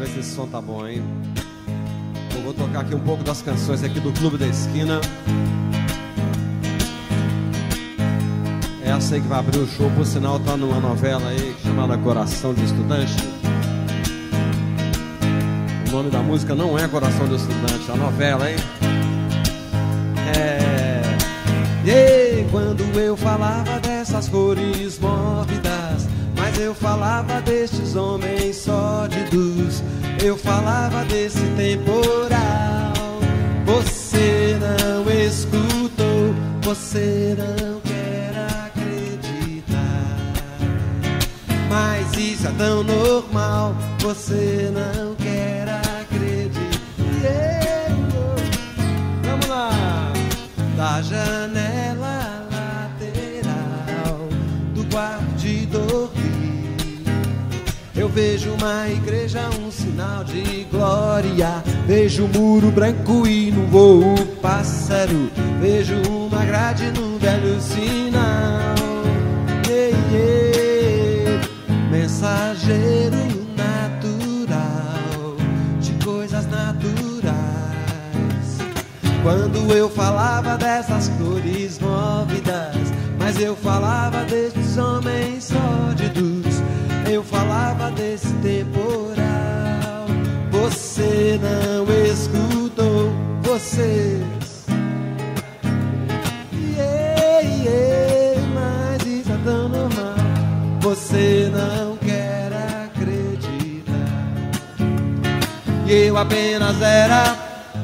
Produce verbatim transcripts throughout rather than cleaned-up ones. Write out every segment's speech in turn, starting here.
ver se esse som tá bom, hein? Eu vou tocar aqui um pouco das canções aqui do Clube da Esquina. Essa aí que vai abrir o show, por sinal, tá numa novela aí chamada Coração de Estudante. O nome da música não é Coração de Estudante, é a novela, hein? É... E quando eu falava dessas cores mórbidas, mas eu falava destes homens sórdidos, eu falava desse temporal. Você não escutou, você não quer acreditar, mas isso é tão normal, você não quer acreditar. Yeah. Vamos lá! Da janela lateral do quarto de dormir, eu vejo uma igreja, um sinal de glória. Vejo um muro branco e num voo pássaro. Vejo uma grade num velho sinal. Yeah, yeah. Mensageiro natural de coisas naturais. Quando eu falava dessas cores móvidas, mas eu falava desses homens sórdidos, eu falava desse temporal. Você não escutou, vocês. Yeah, yeah, mas isso é tão normal, você não quer acreditar. E eu apenas era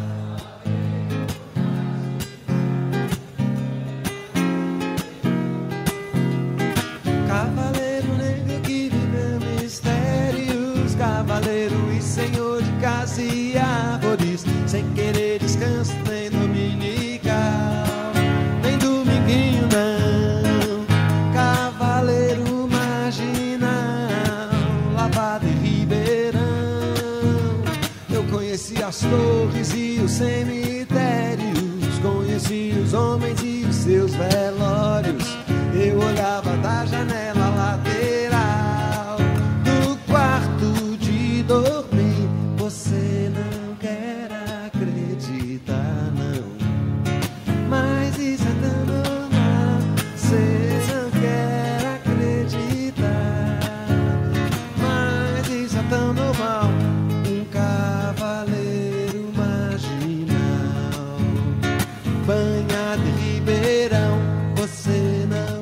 cavaleiro negro que viveu mistérios, cavaleiro e senhor de casa e árvores, sem querer descanso nem dominical, nem dominguinho não. Cavaleiro marginal, lavado em Ribeirão. Eu conheci as torres e os cemitérios, conheci os homens e os seus velórios. Eu olhava da janela lateral do quarto de dormir. Você não quer acreditar, não, mas isso é tão normal. Você não quer acreditar, mas isso é tão normal. Um cavaleiro marginal, banhado em Ribeirão. Você não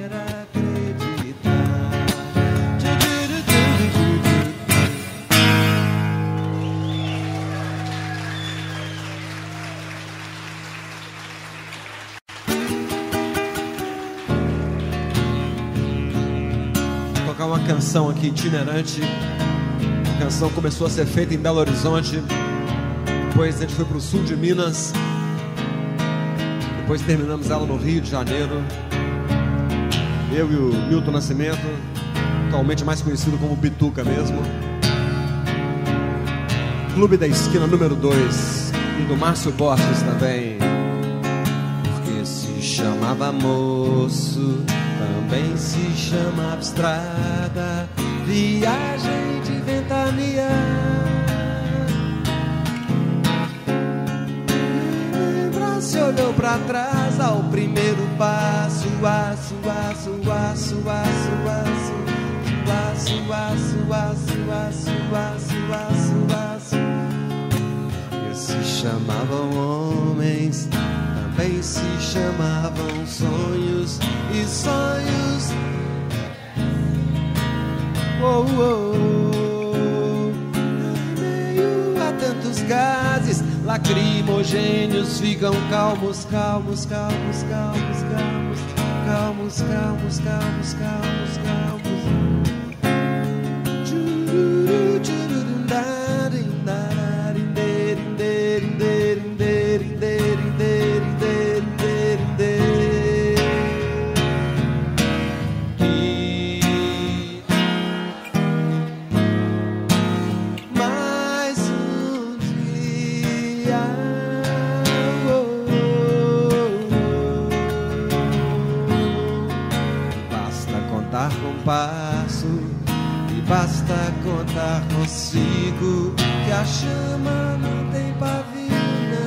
uma canção aqui itinerante. A canção começou a ser feita em Belo Horizonte, depois a gente foi para o sul de Minas, depois terminamos ela no Rio de Janeiro. Eu e o Milton Nascimento, atualmente mais conhecido como Bituca mesmo. Clube da Esquina número dois, e do Márcio Borges também. Porque se chamava moço, também se chamava estrada, viagem de ventania. Se olhou pra trás ao primeiro passo, aço, aço, aço, aço, aço, aço, aço, aço, aço, aço, aço, aço. E se chamavam homens, também se chamavam sonhos, e sonhos. Oh, oh, oh. Meio a tantos gases lacrimogêneos, ficam calmos, calmos, calmos, calmos, calmos, calmos, calmos, calmos, calmos, calmos. Chururu, chururu, darim, darim, derim, derim, derim, derim, derim, derim, derim, derim, derim. E mais um dia, oh, oh, oh. Basta contar com paz basta contar consigo que a chama não tem pavio,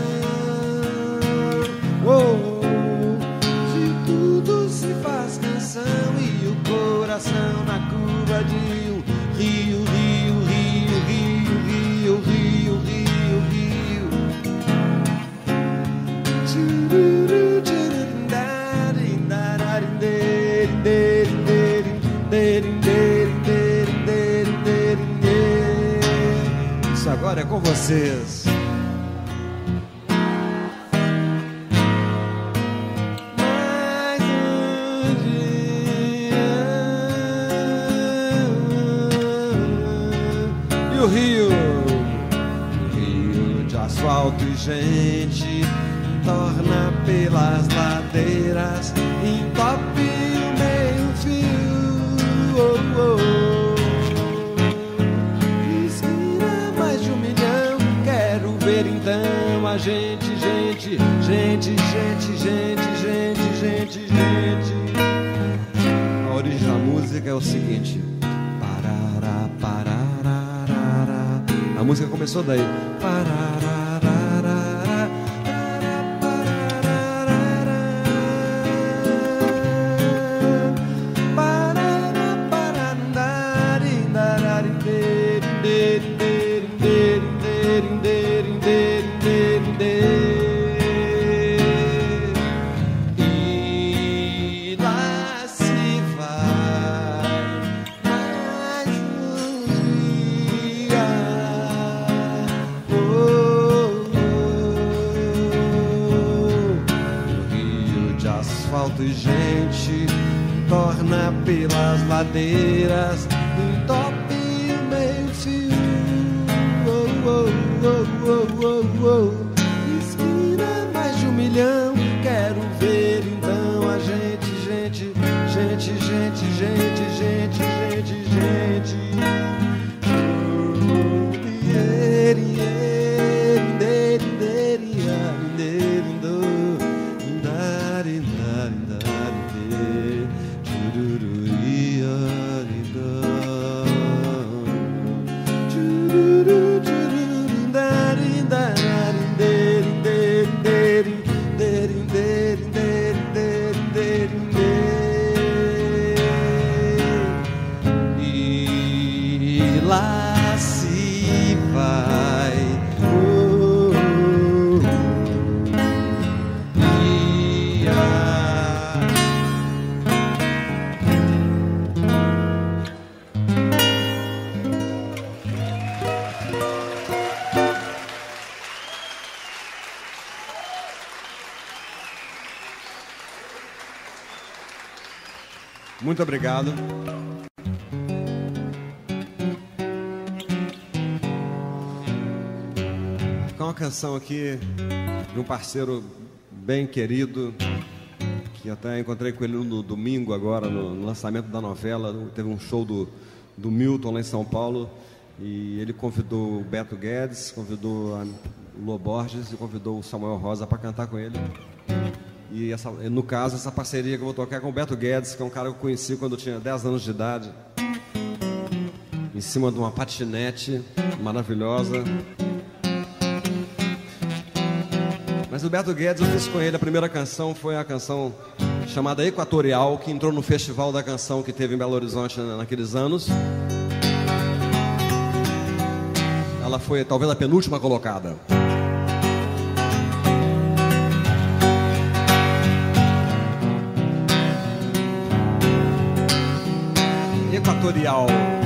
não. Oh, se tudo se faz canção e o coração na curva de um rio, rio, rio, rio, rio, rio, rio, rio. Isso agora é com vocês. Mais um dia. E o rio? O rio de asfalto e gente torna pelas ladeiras, entope o meio fio. Oh, oh. Esquina mais de um milhão, quero ver então a gente, gente, gente, gente, gente, gente, gente, gente. A origem da música é o seguinte: parará, parará, a música começou daí. Parará. E lá se vai mais um dia. Oh, oh, oh. O rio de asfalto e gente torna pelas ladeiras, entope o meio fio. Oh, oh, oh, oh, oh, oh. Esquina mais de um milhão, quero ver então a gente, gente, gente, gente, gente, gente, gente, gente. Oh, ieri, ieri, ieri, ieri, ieri, do, indari, indari, indari, chururu, ieri, do, chururu, chururu, indari, indari, indari, indari, indari, indari, indari, indari. E lá se vai. Oh, oh, oh. E a... Muito obrigado. Com uma canção aqui de um parceiro bem querido, que até encontrei com ele no domingo agora, no, no lançamento da novela. Teve um show do, do Milton lá em São Paulo, e ele convidou o Beto Guedes, convidou a Lô Borges e convidou o Samuel Rosa para cantar com ele. E essa, no caso, essa parceria que eu vou tocar é com o Beto Guedes, que é um cara que eu conheci quando eu tinha dez anos de idade, em cima de uma patinete maravilhosa. Mas o Beto Guedes, eu fiz com ele, a primeira canção foi a canção chamada Equatorial, que entrou no Festival da Canção que teve em Belo Horizonte naqueles anos. Ela foi talvez a penúltima colocada. Equatorial.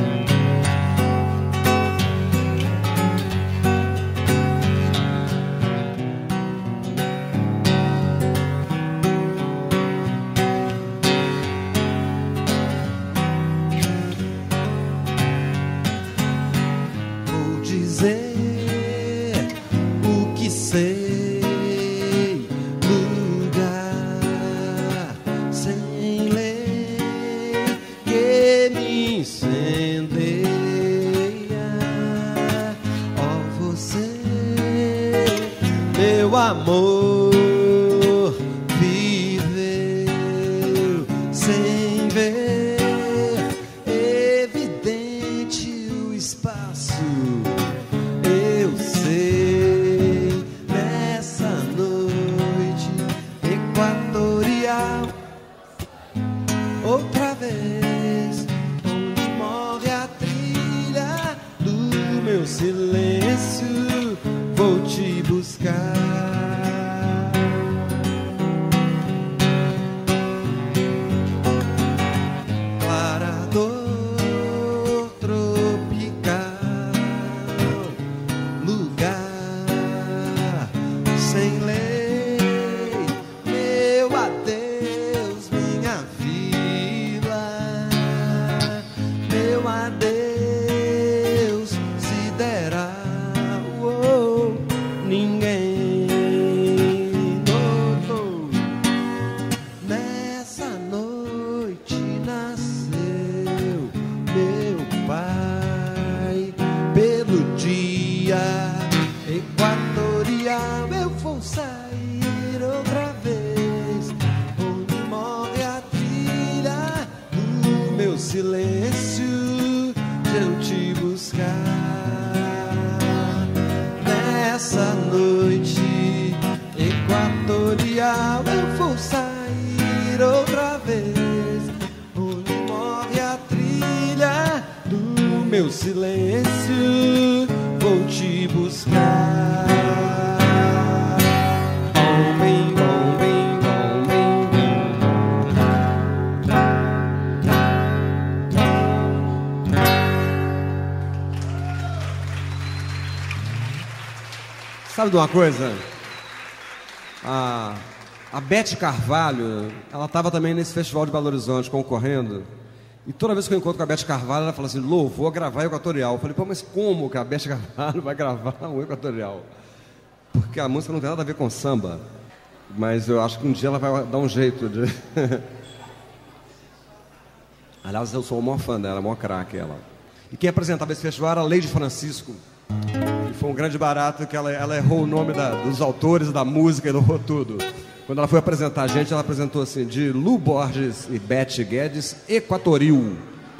Vou dizer o que sei, lugar sem lei que me incendeia. Ó, você, meu amor, viveu sem ver, evidente meu silêncio vou te buscar. Meu silêncio, vou te buscar. Bom, bem, bom, bem, bom, bem, bem. Sabe de uma coisa? A, a Beth Carvalho, ela estava também nesse festival de Belo Horizonte concorrendo. E toda vez que eu encontro com a Beth Carvalho, ela fala assim: Lô, vou gravar Equatorial. Eu falei: pô, mas como que a Beth Carvalho vai gravar um Equatorial? Porque a música não tem nada a ver com samba. Mas eu acho que um dia ela vai dar um jeito de... Aliás, eu sou o maior fã dela, o maior craque ela. E quem apresentava esse festival era a Leide Francisco. E foi um grande barato que ela, ela errou o nome da, dos autores da música, errou tudo. Quando ela foi apresentar a gente, ela apresentou assim, de Lu Borges e Beth Guedes, Equatoril.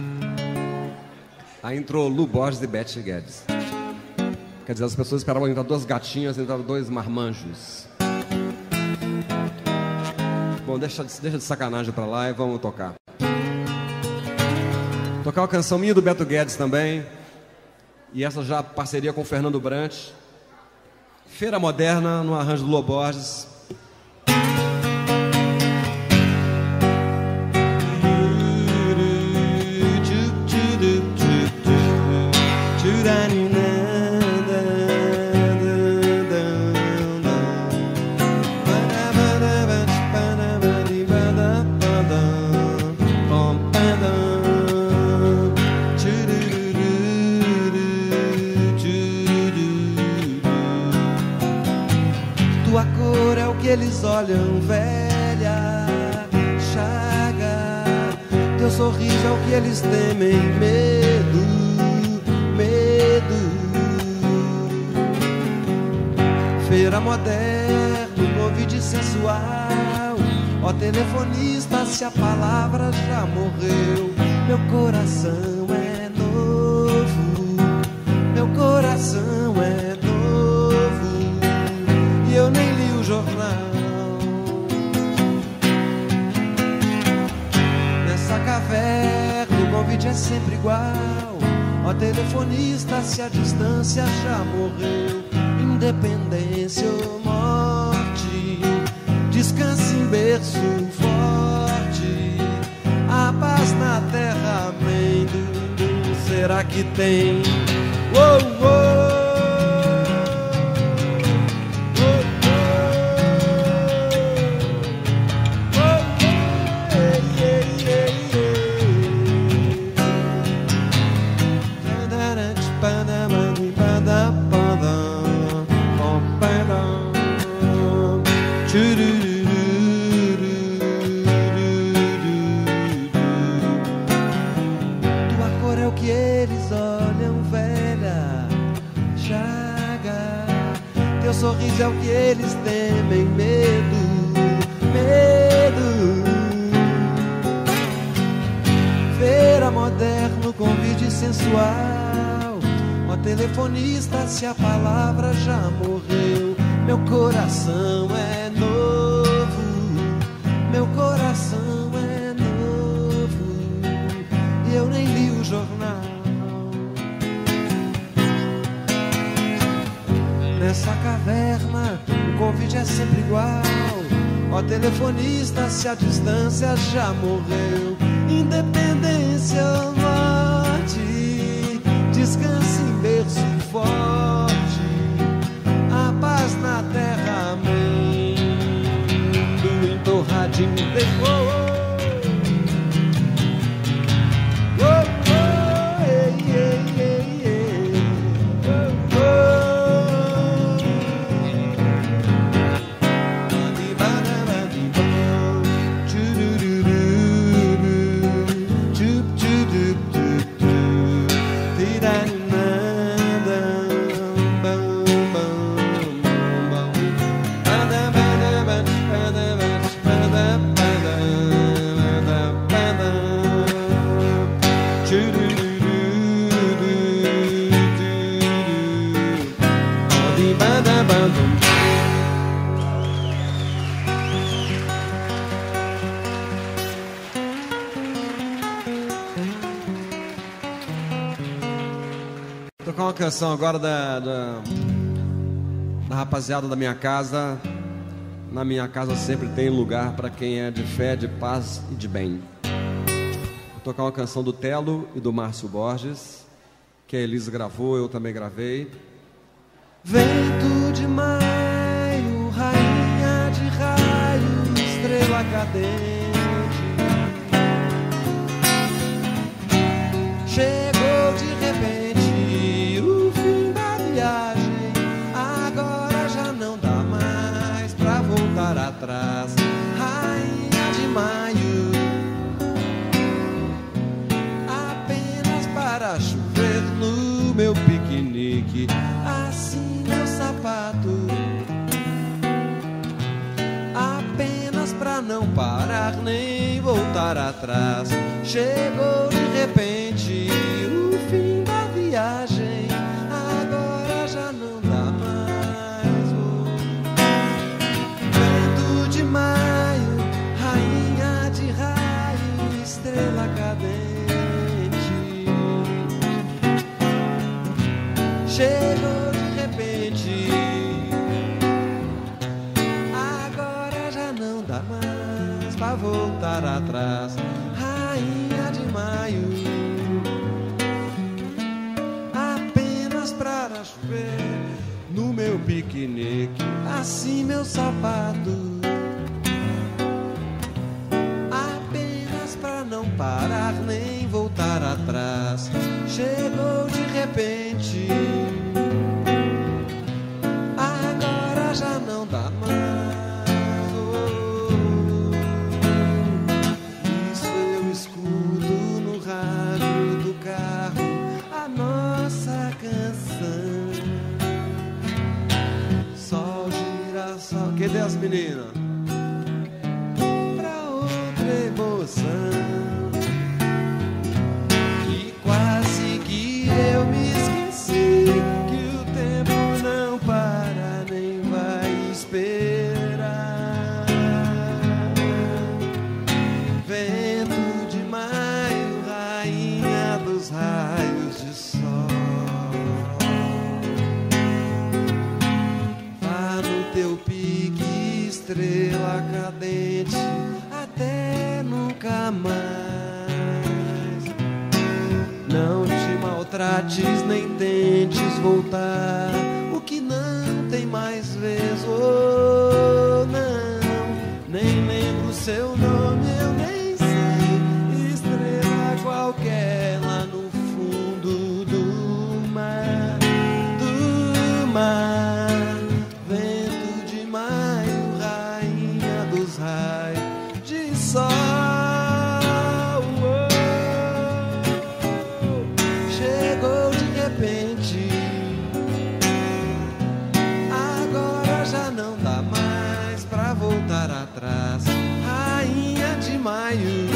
Aí entrou Lu Borges e Beth Guedes. Quer dizer, as pessoas esperavam entrar duas gatinhas, entraram dois marmanjos. Bom, deixa, deixa de sacanagem pra lá e vamos tocar. Tocar uma canção minha do Beto Guedes também. E essa já parceria com o Fernando Brant. Feira Moderna, no arranjo do Lu Borges. Eles olham velha chaga, teu sorriso é o que eles temem, medo, medo. Feira moderno, convite sensual, ó telefonista, se a palavra já morreu. Meu coração é novo, meu coração é novo, e eu nem li o jornal. Nessa caverna o convite é sempre igual, ó telefonista, se a distância já morreu. Independência ou morte, descanse em berço forte, a paz na terra, amém. Será que tem? Oh, oh. Sorriso é o que eles temem, medo, medo. Feira moderno, convite sensual, ó telefonista, se a palavra já morreu. Meu coração é novo, meu coração é novo, e eu nem li o jornal. nessa caverna, o convite é sempre igual. Ó telefonista, se a distância já morreu, independência ou morte, descanse em berço forte, a paz na terra, amém. Do entorradinho depois. Tocar uma canção agora da, da, da rapaziada da minha casa. Na minha casa sempre tem lugar para quem é de fé, de paz e de bem. Vou tocar uma canção do Telo e do Márcio Borges, que a Elisa gravou, eu também gravei. Vento de maio, rainha de raio, estrela cadente, chegou de repente o fim da viagem. Agora já não dá mais pra voltar atrás. Rainha de maio, apenas para chover no meu piquenique. Assim meu sapato, apenas pra não parar nem voltar atrás. Chegou de repente o fim da viagem. Agora já não dá mais. Oh. Vento de maio, rainha de raio, estrela cadente, chegou de repente. Agora já não dá mais pra voltar atrás. Rainha de maio, apenas pra chover no meu piquenique. Assim meu sapato, apenas pra não parar nem voltar atrás. Chegou de repente. Agora já não dá mais. Cadê as meninas? Pra outra emoção. E quase que eu me esqueci que o tempo não para nem vai esperar. Vento de maio, rainha dos raios de sol, vá no teu pique, estrela cadente, até nunca mais. Não te maltrates nem tentes voltar, o que não tem mais vez. Oh, não, nem lembro seu nome, eu nem sei. Estrela qualquer lá no fundo do mar, do mar. Sol, oh, chegou de repente. Agora já não dá mais pra voltar atrás. Rainha de maio,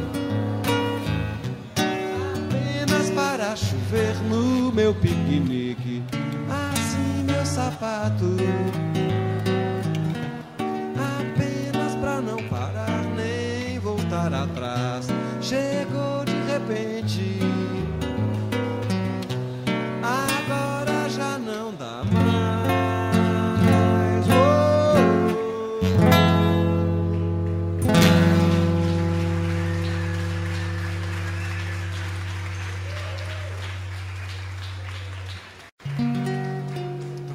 apenas para chover no meu piquenique. Assim meu sapato, apenas pra não parar atrás. Chegou de repente. Agora já não dá mais.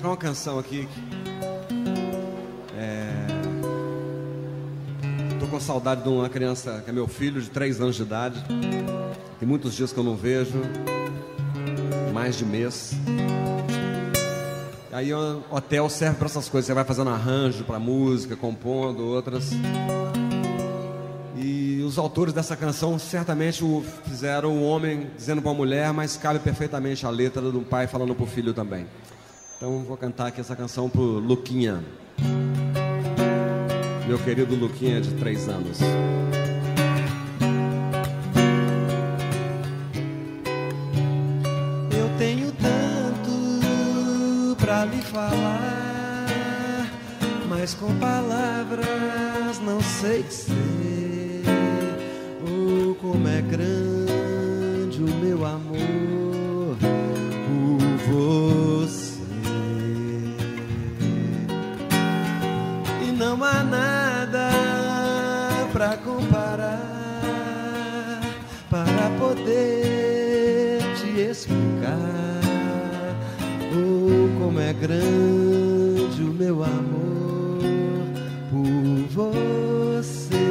tocar uma canção aqui. É... Tô com saudade de uma criança que é meu filho, de três anos de idade. Tem muitos dias que eu não vejo, mais de mês. Aí o hotel serve para essas coisas. Você vai fazendo arranjo para música, compondo outras. E os autores dessa canção certamente o fizeram um homem dizendo para uma mulher, mas cabe perfeitamente a letra do pai falando para o filho também. Então vou cantar aqui essa canção pro Luquinha, meu querido Luquinha de três anos. Eu tenho tanto pra lhe falar, mas com palavras não sei dizer. Oh, como é grande o meu amor por você. E não há nada pra comparar, para poder te explicar. Oh, como é grande o meu amor por você.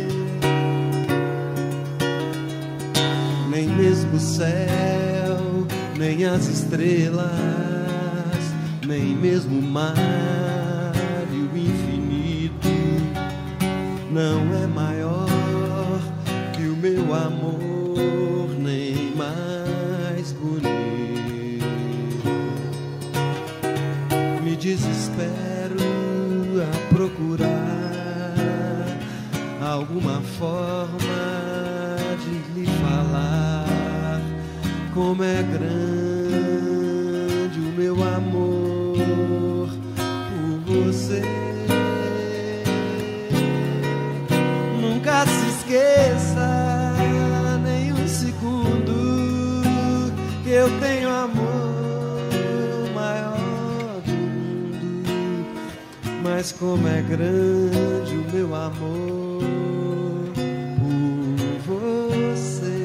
Nem mesmo o céu, nem as estrelas, nem mesmo o mar e o infinito não é maior que o meu amor, nem mais bonito. Me desespero a procurar alguma forma de lhe falar como é grande o meu amor por você. Nunca se esqueça nem um segundo que eu tenho amor maior do mundo. Mas como é grande o meu amor por você.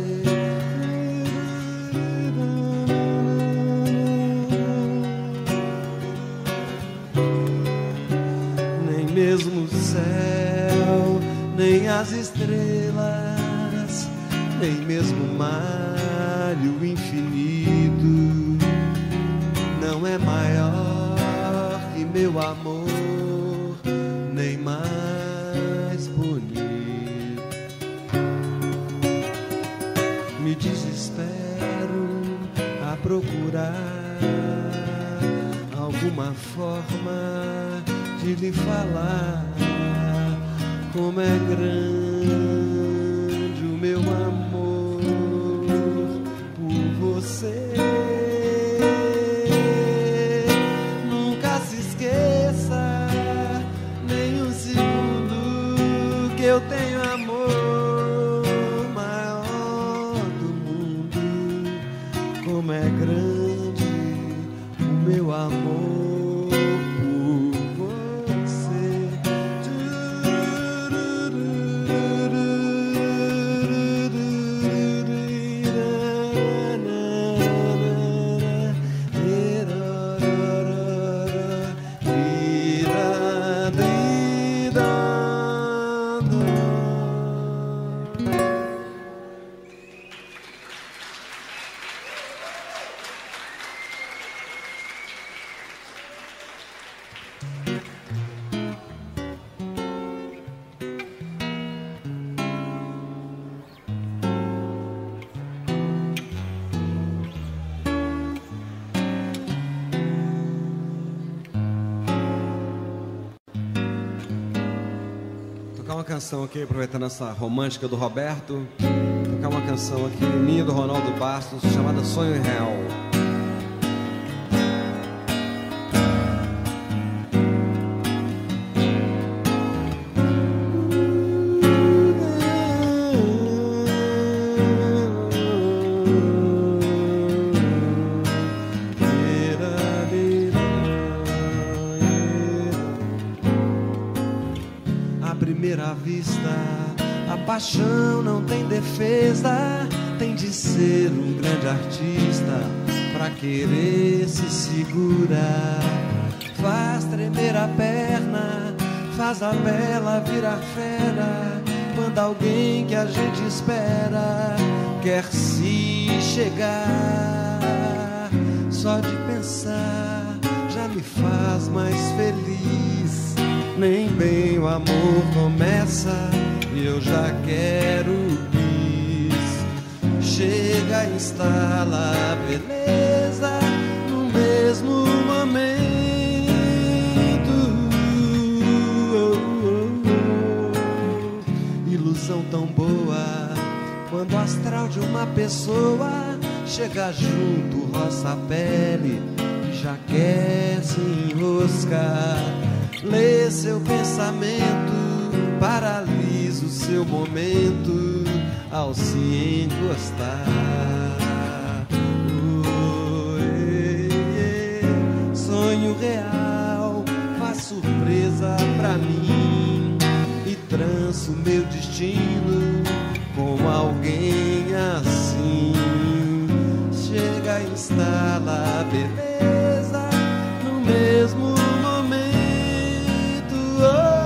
Nem mesmo o céu, nem as estrelas, nem mesmo o mar e o infinito não é maior que meu amor, nem mais bonito. Me desespero a procurar alguma forma de lhe falar como é grande o meu amor por você. Nunca se esqueça nem um segundo que eu tenho amor maior do mundo. Como é grande o meu amor. Uma canção aqui, aproveitando essa romântica do Roberto, tocar uma canção aqui minha do Ronaldo Bastos, chamada Sonho Real. Primeira vista, a paixão não tem defesa, tem de ser um grande artista pra querer se segurar. faz tremer a perna, faz a bela virar fera, quando alguém que a gente espera quer se chegar. Só de pensar já me faz mais feliz. Nem bem o amor começa e eu já quero bis. Chega, instala a beleza no mesmo momento. Ilusão tão boa quando o astral de uma pessoa chega junto, roça a pele e já quer se enroscar. Lê seu pensamento, paralisa o seu momento ao se encostar. Oh, ei, ei. Sonho real, faz surpresa pra mim e tranço meu destino com alguém assim. Chega, instala a beleza no mesmo momento. Oh.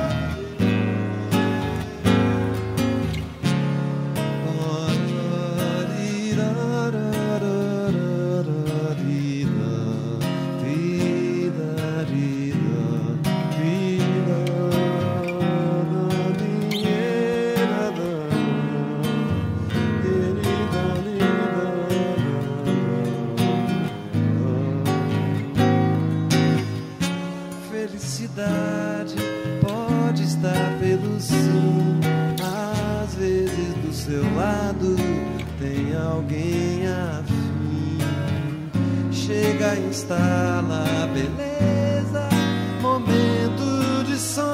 Felicidade pode estar pelo sim. Às vezes do seu lado tem alguém afim. Chega, instala a beleza, momento de sonho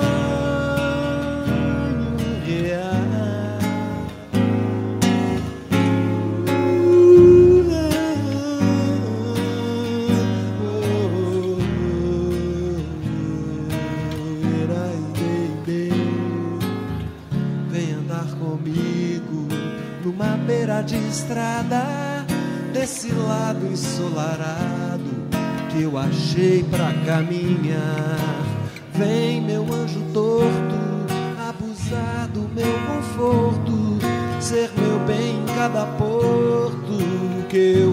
real. Numa beira de estrada, desse lado ensolarado que eu achei pra caminhar. Vem, meu anjo torto, abusar do meu conforto, ser meu bem em cada porto que eu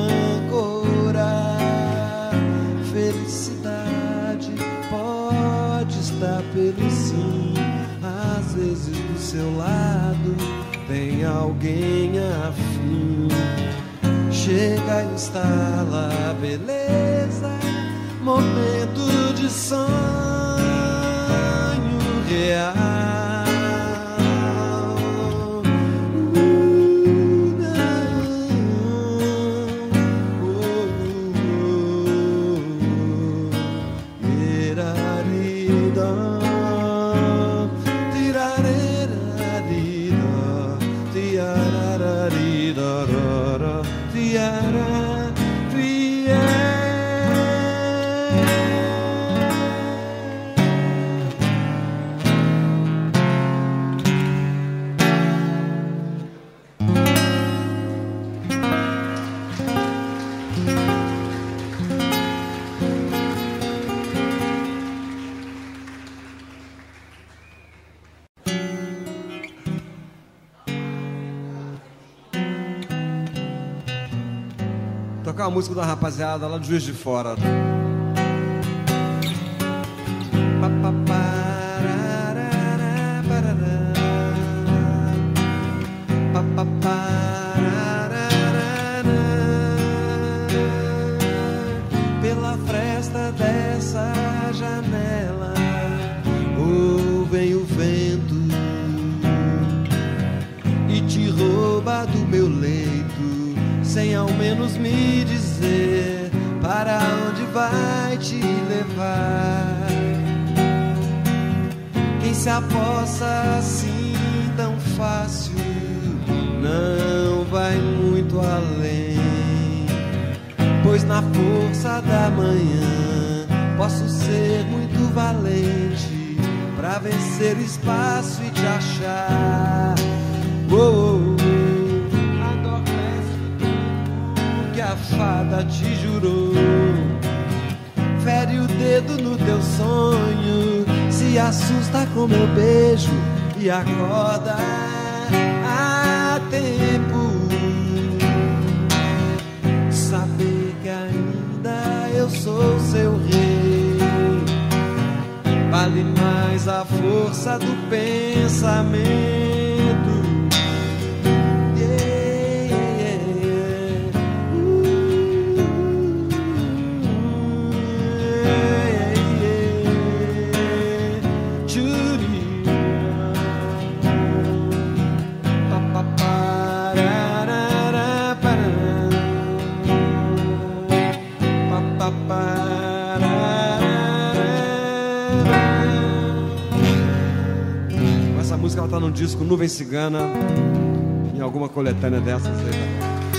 ancorar. Felicidade pode estar pelo sim. Às vezes do seu lado tem alguém afim. Chega, instala a beleza, momento de sonho real. Tocar a música da rapaziada lá de Juiz de Fora. Pela fresta dessa janela, oh, vem o vento e te rouba do meu leito, sem ao menos me dizer para onde vai te levar. Quem se aposta assim tão fácil não vai muito além, pois na força da manhã posso ser muito valente pra vencer espaço e te achar. Oh, oh, oh. A fada te jurou, fere o dedo no teu sonho, se assusta com meu beijo e acorda a tempo. Saber que ainda eu sou seu rei vale mais a força do pensamento. Ela tá no disco Nuvem Cigana, em alguma coletânea dessas aí.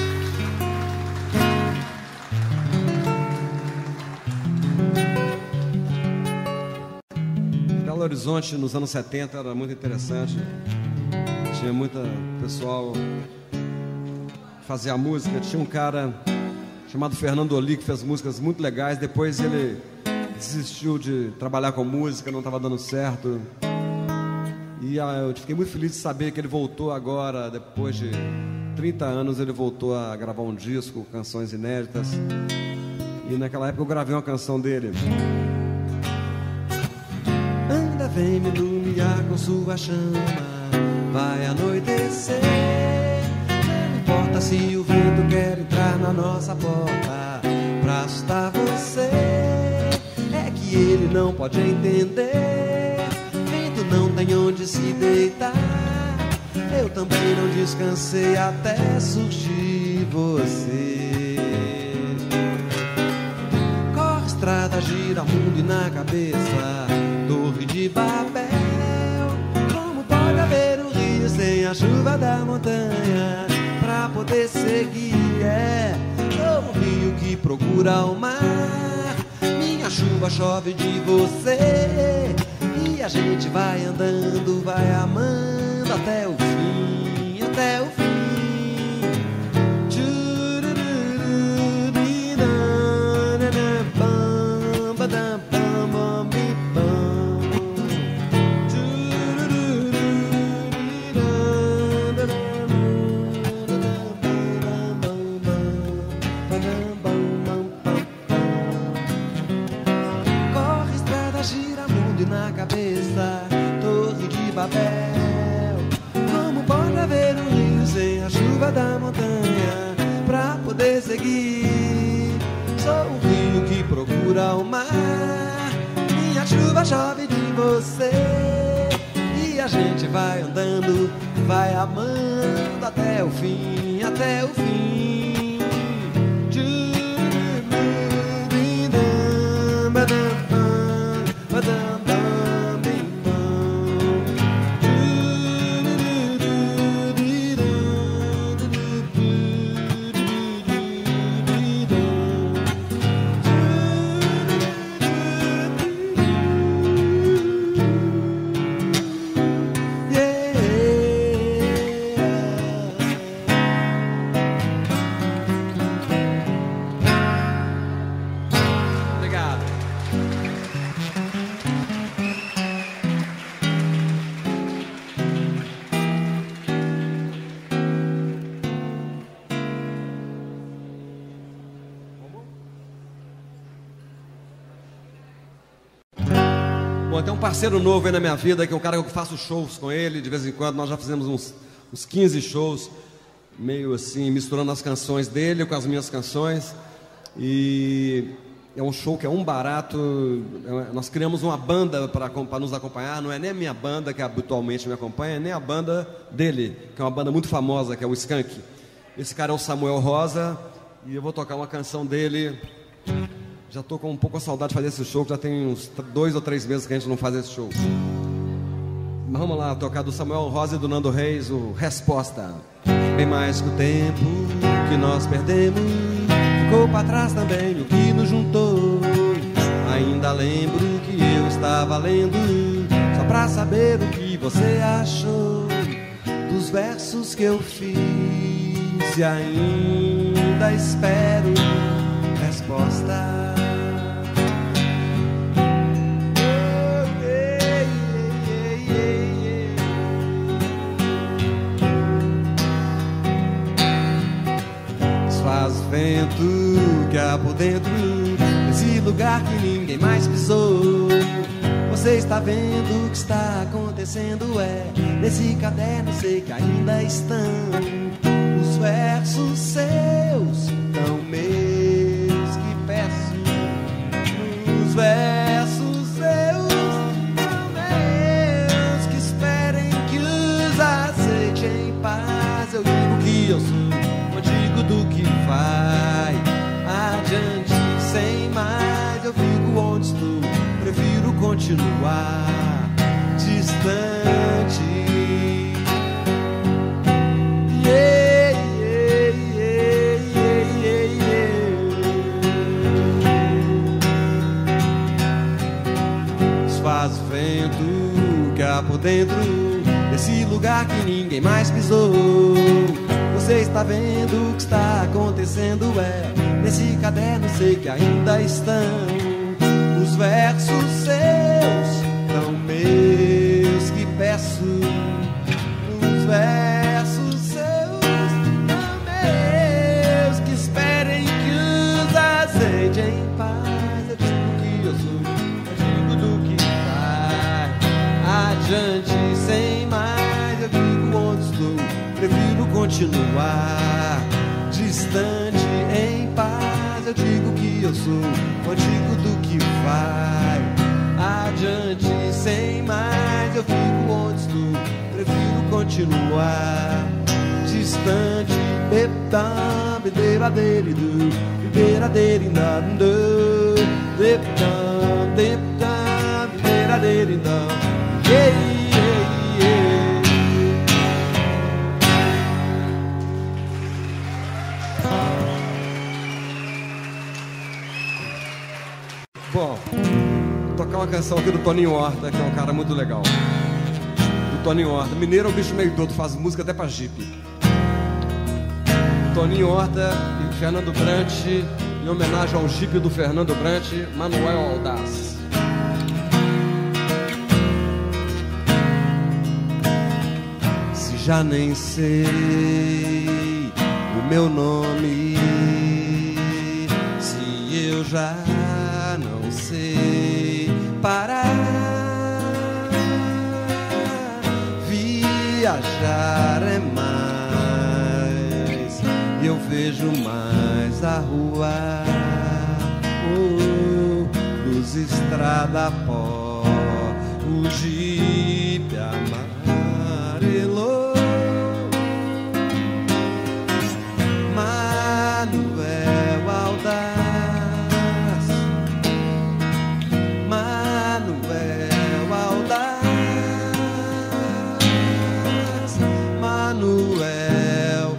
Belo Horizonte nos anos setenta era muito interessante. Tinha muita pessoal que fazia música. Tinha um cara chamado Fernando Oli que fez músicas muito legais. Depois ele desistiu de trabalhar com música, não estava dando certo. E eu fiquei muito feliz de saber que ele voltou agora, depois de trinta anos, ele voltou a gravar um disco, canções inéditas. E naquela época eu gravei uma canção dele. Ainda vem me iluminar com sua chama, vai anoitecer. Não importa se o vento quer entrar na nossa porta pra assustar você, é que ele não pode entender. Não tem onde se deitar, eu também não descansei até surgir você. Corre estrada, gira mundo e na cabeça Torre de Babel. Como pode haver um rio sem a chuva da montanha pra poder seguir? É como um rio que procura o mar. Minha chuva chove de você e a gente vai andando, vai amando até o fim, até o fim. Corre estrada, gira mundo e na cabeça Torre de Babel. Como pode haver um rio sem a chuva da montanha pra poder seguir? Sou um rio que procura o mar. Minha chuva chove de você e a gente vai andando, vai amando até o fim, até o fim. Bom, tem um parceiro novo aí na minha vida, que é um cara que eu faço shows com ele de vez em quando. Nós já fizemos uns, uns quinze shows, meio assim, misturando as canções dele com as minhas canções. E é um show que é um barato. Nós criamos uma banda para nos acompanhar. Não é nem a minha banda, que habitualmente me acompanha, nem a banda dele, que é uma banda muito famosa, que é o Skank. Esse cara é o Samuel Rosa, e eu vou tocar uma canção dele. Já estou com um pouco a saudade de fazer esse show, que já tem uns dois ou três meses que a gente não faz esse show. Mas vamos lá, tocar do Samuel Rosa e do Nando Reis, o Resposta. Bem mais que o tempo que nós perdemos, ficou para trás também o que nos juntou. Ainda lembro que eu estava lendo, só pra saber o que você achou dos versos que eu fiz. E ainda espero resposta. que há por dentro desse lugar que ninguém mais pisou. Você está vendo o que está acontecendo, é nesse caderno sei que ainda estão os versos seus, tão meus que peço. Os versos seus, tão meus que esperem que os aceite em paz. Eu digo que eu sou, eu digo do que vai adiante sem mais. Eu fico onde estou, prefiro continuar distante. Yeah, yeah, yeah, yeah, yeah. Desfaz o vento que há por dentro desse lugar que ninguém mais pisou. Você está vendo o que está acontecendo, é nesse caderno sei que ainda estão os versos seus, tão meus que peço. Os versos seus, tão meus que esperem que os azeite em paz. Eu digo que eu sou, eu digo do que vai adiante sem mais. Eu digo onde estou, prefiro continuar distante em paz. Eu digo que eu sou, eu digo do que vai adiante sem mais. Eu fico onde estou, prefiro continuar distante. Beptam, bederadeiridu, bederadeirindando, beptam, beptam, bederadeirindão. Yeah, yeah, yeah. Bom, vou tocar uma canção aqui do Toninho Horta, que é um cara muito legal. Do Toninho Horta. Mineiro é um bicho meio todo, faz música até pra jipe. Toninho Horta e Fernando Brant, em homenagem ao jipe do Fernando Brant, Manuel Aldaz. Se já nem sei o meu nome, se eu já não sei parar, viajar é mais, eu vejo mais a rua, oh, luz, estrada, pó, o jipe amarelo. Manuel Aldaz, Manuel Aldaz, Manuel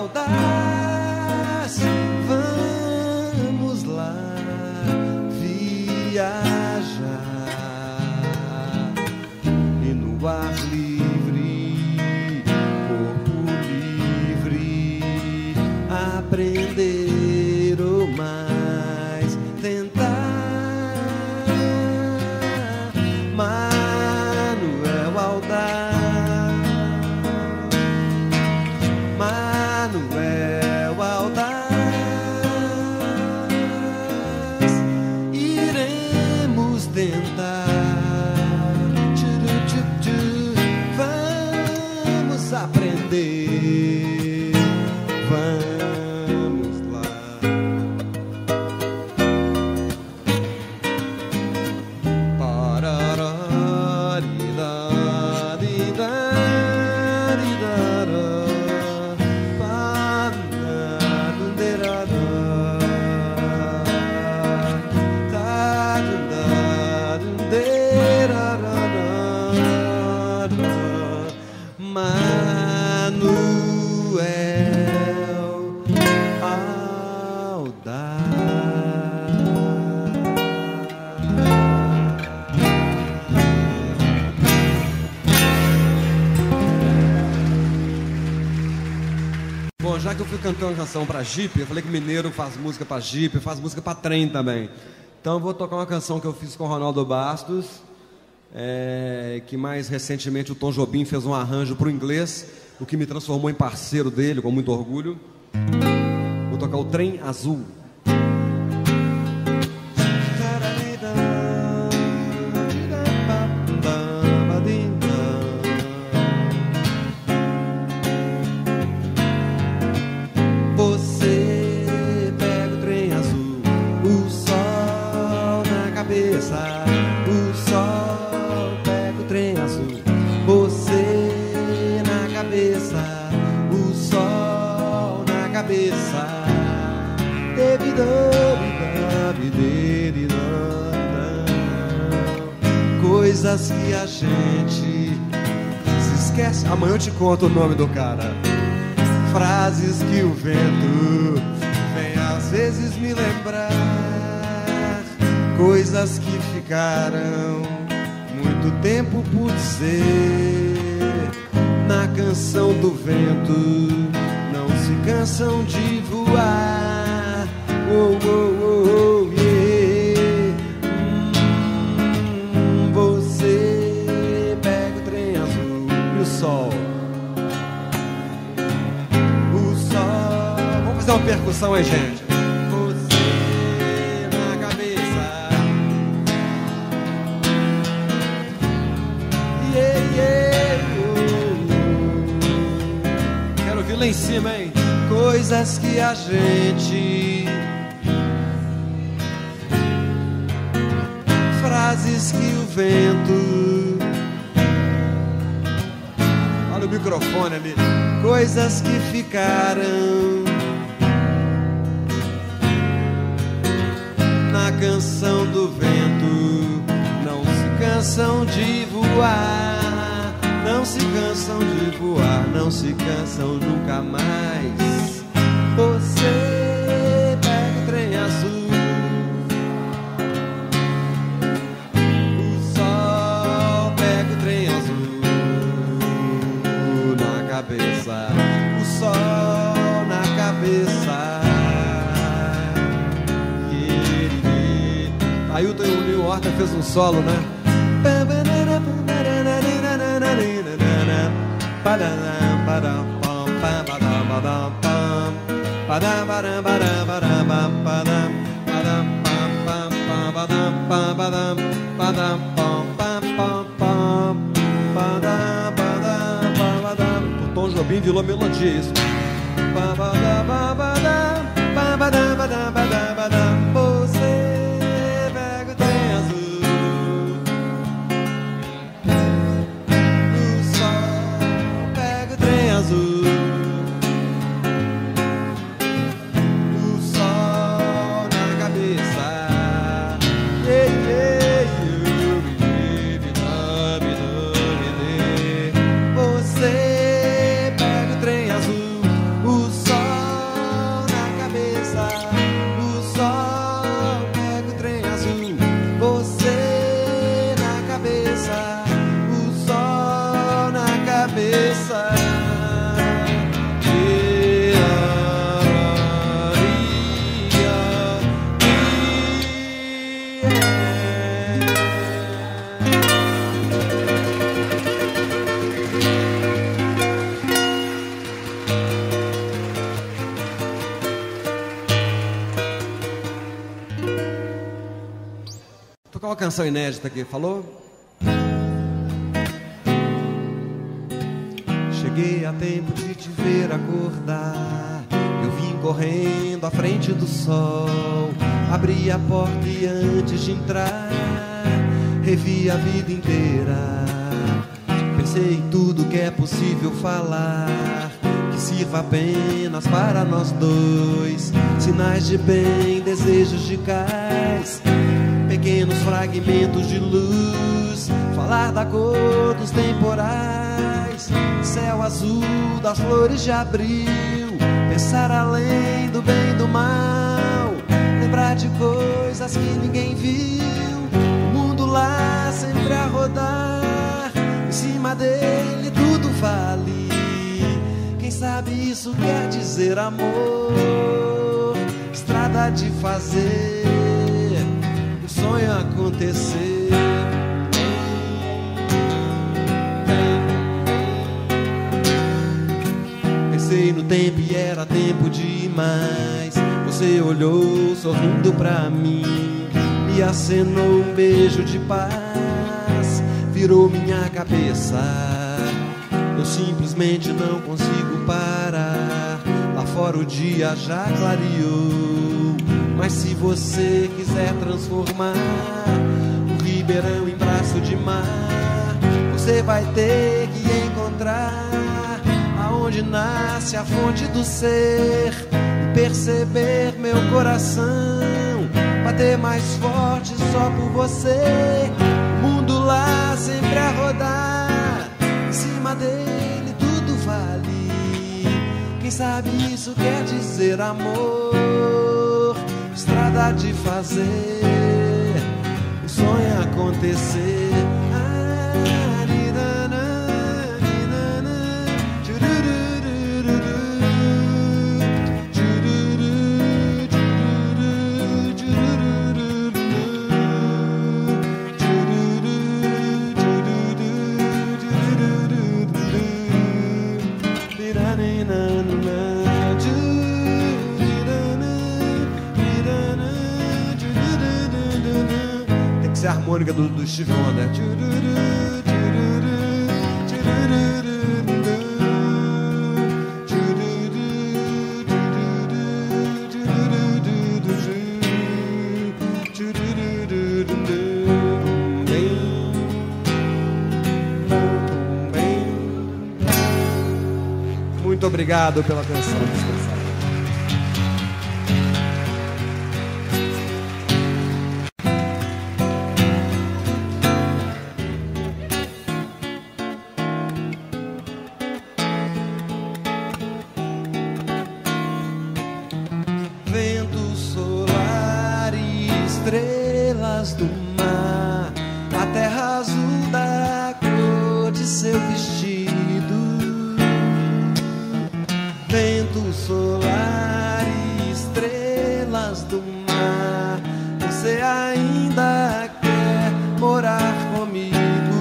Aldaz. Vamos lá viajar e no ar livre, corpo livre, aprender ou mais tentar. Manuel Aldaz, Manuel Aldaz. Iremos tentar, tchu, tchu, tchu. Vamos aprender, vamos lá. Manuel Aldaz. Bom, já que eu fui cantando canção pra jipe, eu falei que mineiro faz música pra jipe, faz música pra trem também. Então eu vou tocar uma canção que eu fiz com o Ronaldo Bastos, é, que mais recentemente o Tom Jobim fez um arranjo pro inglês, o que me transformou em parceiro dele, com muito orgulho. Vou tocar o Trem Azul. Coisas que a gente se esquece. Amanhã eu te conto o nome do cara. Frases que o vento vem às vezes me lembrar. Coisas que ficaram muito tempo por dizer. Na canção do vento não se cansam de voar. Oh, oh, oh, oh, yeah. hum, Você pega o trem azul e o sol. O sol. Vamos fazer uma percussão aí, gente. Você na cabeça. Yeah, yeah, oh. Quero ouvir lá em cima, hein? Coisas que a gente, frases que o vento, olha o microfone ali. Coisas que ficaram na canção do vento, não se cansam de voar, não se cansam de voar, não se cansam nunca mais. Você pega o trem azul, o sol pega o trem azul na cabeça, o sol na cabeça. Ailton e o New Horta fez um solo, né? O Tom Jobim virou melodia isso. Você pega o trem azul, o sol pega o trem azul. Tocar uma canção inédita aqui, falou? Cheguei a tempo de te ver acordar. Eu vim correndo à frente do sol. Abri a porta e antes de entrar revi a vida inteira. Pensei em tudo que é possível falar, que sirva apenas para nós dois. Sinais de bem, desejos de cais, pequenos fragmentos de luz. Falar da cor dos temporais, céu azul das flores de abril. Pensar além do bem e do mal, lembrar de coisas que ninguém viu. O mundo lá sempre a rodar, em cima dele tudo vale. Quem sabe isso quer dizer amor, estrada de fazer um sonho acontecer. Pensei no tempo e era tempo demais. Você olhou sorrindo pra mim, me acenou um beijo de paz, virou minha cabeça. Eu simplesmente não consigo parar. Lá fora o dia já clareou, mas se você quiser transformar o Ribeirão em braço de mar, você vai ter que encontrar aonde nasce a fonte do ser. perceber meu coração bater mais forte só por você. O mundo lá sempre a rodar, em cima dele tudo vale. Quem sabe isso quer dizer amor, estrada de fazer o sonho acontecer. Tem que ser a harmônica do, do Steve Wonder. Muito obrigado pela atenção. Vento solar e estrelas do mar, a terra azul da cor de seu vestido. Vento solar e estrelas do mar, você ainda quer morar comigo?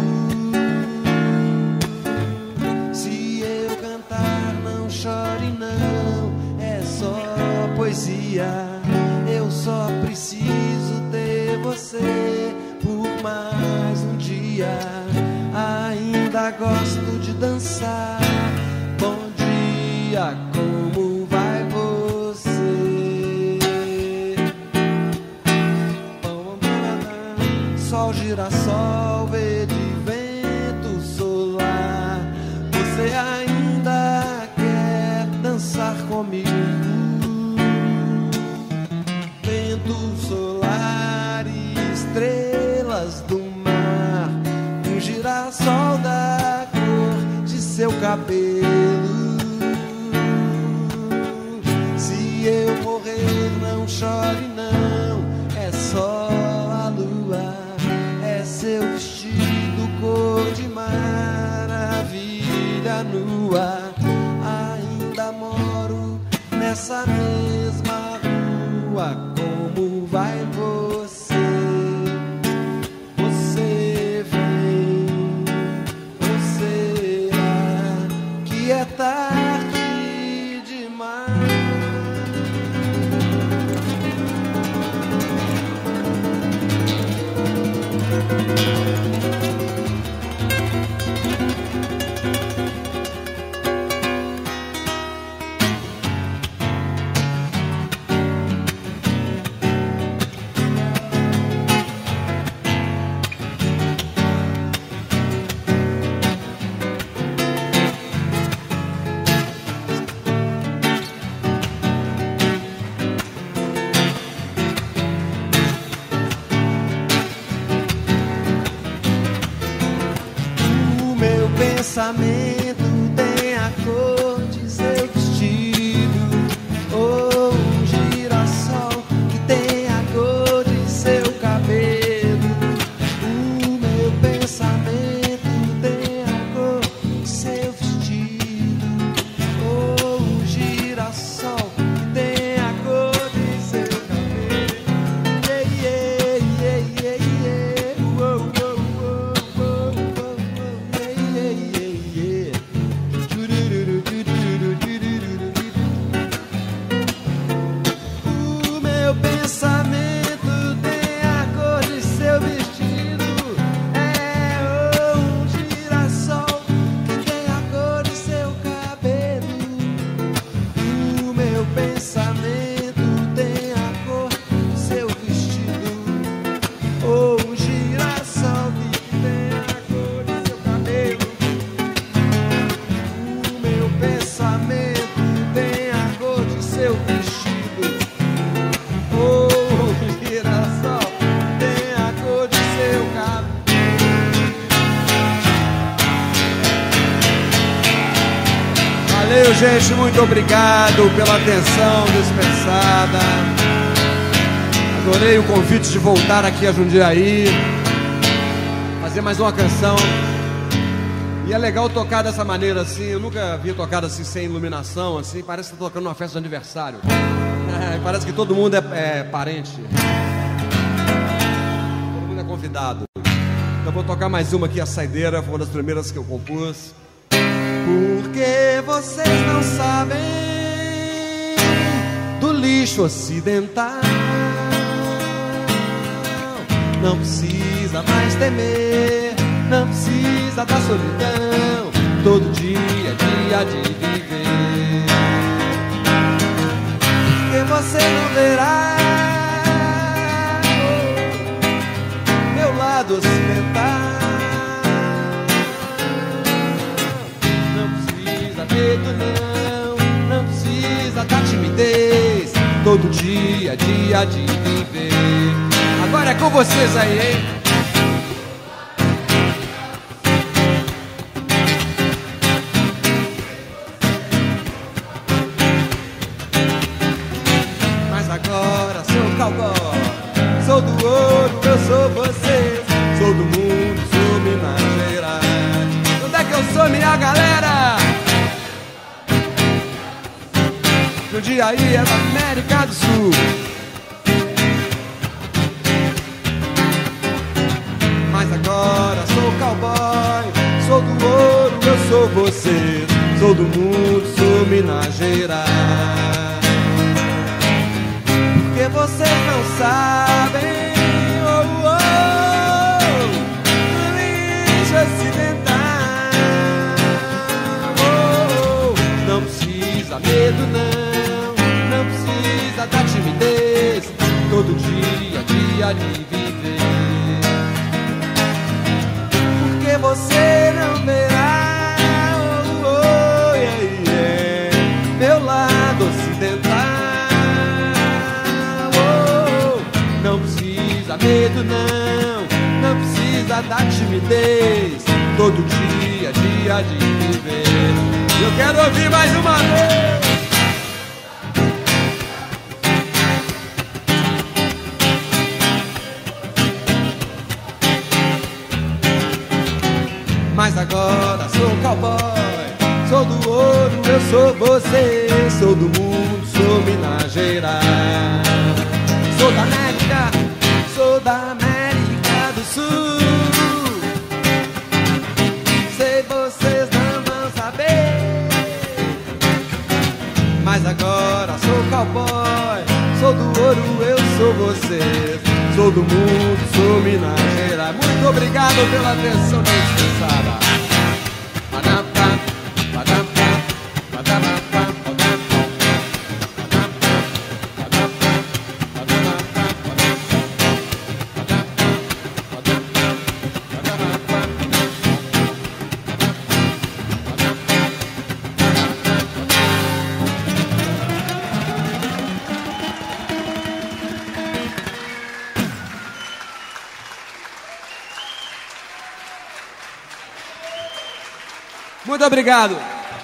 Se eu cantar, não chore não, é só poesia. Eu só preciso ter você por mais um dia. Ainda gosto de dançar. Bom dia, como vai você? Sol, girassol, verde, vento solar, você ainda quer dançar comigo? Vento solar e estrelas do mar, um girassol da cor de seu cabelo. Se eu morrer, não chore não, é só a lua, é seu vestido cor de maravilha nua. Ainda moro nessa mesma rua, como vai você? Você vem, você irá, que é tarde demais. Pensamento tem a cor de seu vestido, ou um girassol que tem a cor de seu cabelo. O meu pensamento tem a cor de seu vestido, ou um girassol que tem a cor de seu cabelo. Yeah, yeah, yeah, yeah, yeah. Whoa, whoa, whoa, whoa, whoa, whoa, yeah, yeah, yeah. gente, muito obrigado pela atenção dispensada. Adorei o convite de voltar aqui a Jundiaí, fazer mais uma canção. E é legal tocar dessa maneira assim. Eu nunca havia tocado assim, sem iluminação, assim. Parece que tá tocando numa festa de aniversário. É, parece que todo mundo é, é parente. Todo mundo é convidado. Então vou tocar mais uma aqui, a Saideira. Foi uma das primeiras que eu compus. Porque vocês não sabem do lixo ocidental. Não precisa mais temer, não precisa da solidão. Todo dia é dia de viver. Porque você não verá meu lado ocidental. Medo não, não precisa da timidez. Todo dia é dia de viver. Agora é com vocês aí, hein? Mas agora sou cowboy, sou do ouro, eu sou você. Sou do mundo, sou Minas Gerais. Onde é que eu sou, minha galera? Jundiaí é da América do Sul. Mas agora sou cowboy, sou do ouro, eu sou você. Sou do mundo, sou Minas Gerais. Porque vocês não sabem, oh, oh, do lixo ocidental. Oh, oh, não precisa medo não, da timidez, todo dia, dia de viver. Porque você não verá, oh, oh, yeah, yeah, meu lado ocidental. Oh, oh, não precisa medo não, não precisa da timidez, todo dia, dia de viver. Eu quero ouvir mais uma vez. Mas agora sou cowboy, sou do ouro, eu sou você. Sou do mundo, sou Minas Gerais. Sou da América, sou da América do Sul. Sei vocês não vão saber. Mas agora sou cowboy, sou do ouro, eu sou você. Sou do mundo, sou Minas Gerais. Muito obrigado pela atenção dispensada. Muito obrigado.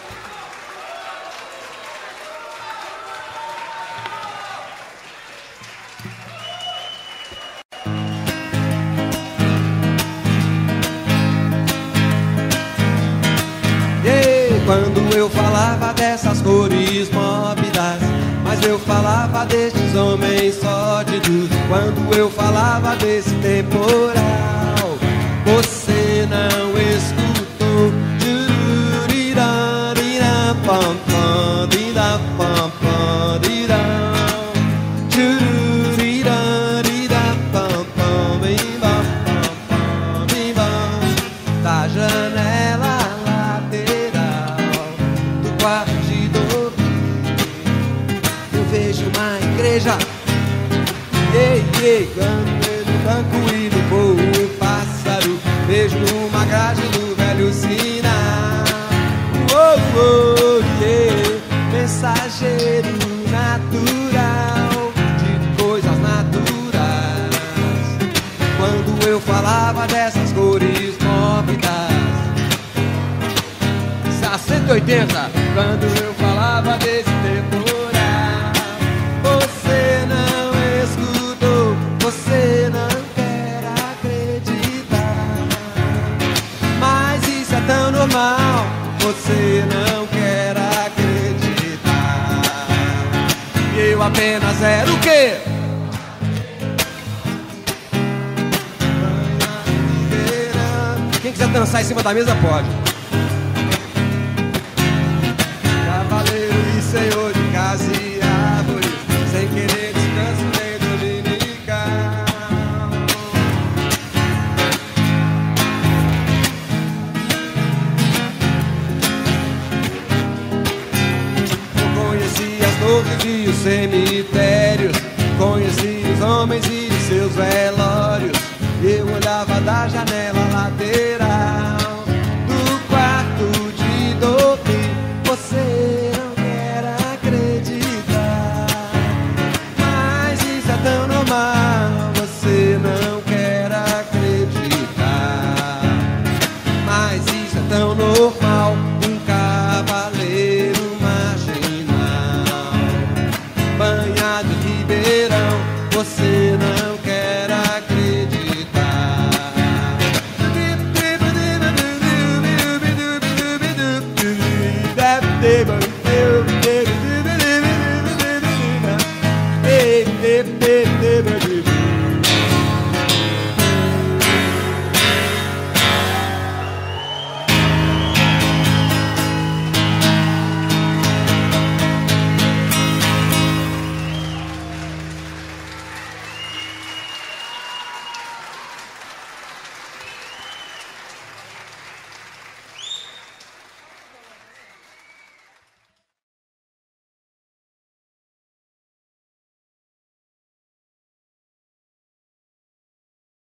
E quando eu falava dessas cores móvidas, mas eu falava destes homens sórdidos. Quando eu falava desse temporal, você não escutou. Pam, pam, dida, pam, pam, dida. Chururida, dida, pam, pam, bimba, pam, pam, bimba. Da janela lateral do quarto de dormir, eu vejo uma igreja. Ei, ei, quando no banco e no voo um pássaro. Vejo uma grade do velho sinal. Oh, oh, yeah. Mensageiro natural de coisas naturais. Quando eu falava dessas cores móvidas, a cento e oitenta. Quando eu falava falava desse temporal. Você não escutou, você não quer acreditar. Mas isso é tão normal, você não quer acreditar. E eu apenas era o quê? Quem quiser dançar em cima da mesa pode. Cavaleiro e senhor de casa e árvores, sem querer descanso nem dominical. Eu conheci as torres e os cemitérios, conheci os homens e seus velórios. Eu olhava da janela lateral